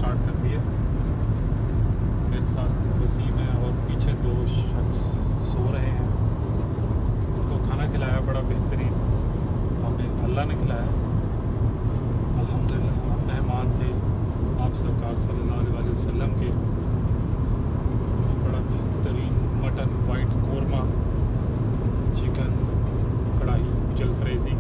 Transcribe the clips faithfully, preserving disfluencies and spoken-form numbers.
Start कर दिए। मेरे साथ वसीम है और पीछे दो शख्स सो रहे हैं। उनको खाना खिलाया बड़ा बेहतरीन, हमें अल्लाह ने खिलाया अल्हम्दुलिल्लाह। हम मेहमान थे आप सरकार सल्लल्लाहु अलैहि वसल्लम के। बड़ा बेहतरीन मटन, वाइट कोरमा, चिकन, कढ़ाई, जलफ्रेज़ी,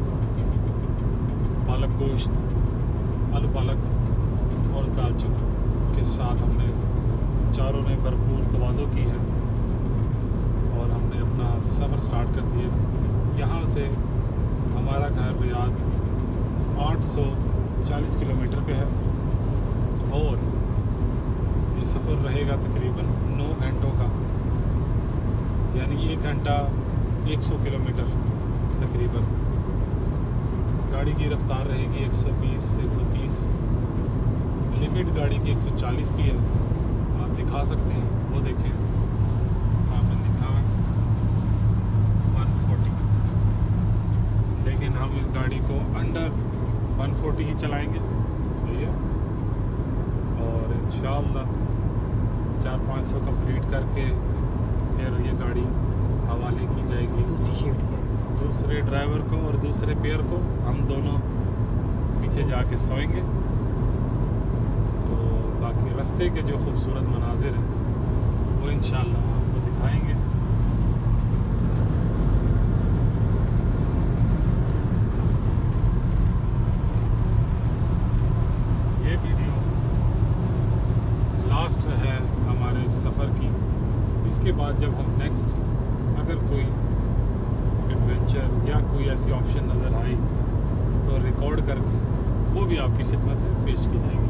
पालक गोश्त, आलू पालक और दाल चना के साथ हमने चारों ने भरपूर तवाज़ो की है और हमने अपना सफ़र स्टार्ट कर दिया। यहाँ से हमारा घर रियाद आठ सौ चालीस किलोमीटर पे है और ये सफ़र रहेगा तकरीबन नौ घंटों का, यानी एक घंटा एक सौ किलोमीटर तकरीबन। गाड़ी की रफ़्तार रहेगी एक सौ बीस से एक सौ तीस, लिमिट गाड़ी की एक सौ चालीस की है। आप दिखा सकते हैं, वो देखें सामने लिखा है एक सौ चालीस, लेकिन हम इस गाड़ी को अंडर एक सौ चालीस ही चलाएंगे, सही है। और इंशाअल्लाह चार पाँच सौ कंप्लीट करके फिर ये गाड़ी हवाले की जाएगी दूसरी शिफ्ट पे, दूसरे ड्राइवर को और दूसरे पेयर को। हम दोनों पीछे जाके सोएंगे। तो बाकी रास्ते के जो खूबसूरत मनाजिर हैं वो इंशाअल्लाह आपको दिखाएंगे। ये वीडियो लास्ट है हमारे सफ़र की। इसके बाद जब हम नेक्स्ट अगर कोई एडवेंचर या कोई ऐसी ऑप्शन नज़र आई तो रिकॉर्ड करके वो भी आपकी खिदमत में पेश की जाएगी।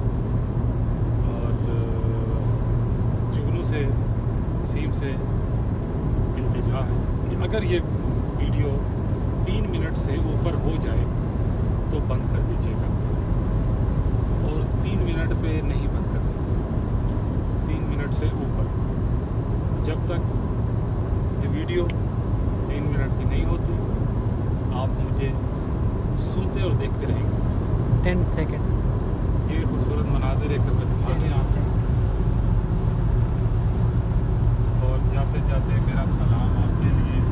और जुगनू से, वसीम से इल्तिजा है कि अगर ये वीडियो तीन मिनट से ऊपर हो जाए तो बंद कर दीजिएगा और तीन मिनट पे नहीं बंद करना, तीन मिनट से ऊपर। जब तक ये वीडियो तीन मिनट की नहीं होती आप मुझे सुनते और देखते रहेंगे। Ten second. ये खूबसूरत मनाजिर एक दफ़ा दिखा दें आप। और जाते जाते मेरा सलाम आपके लिए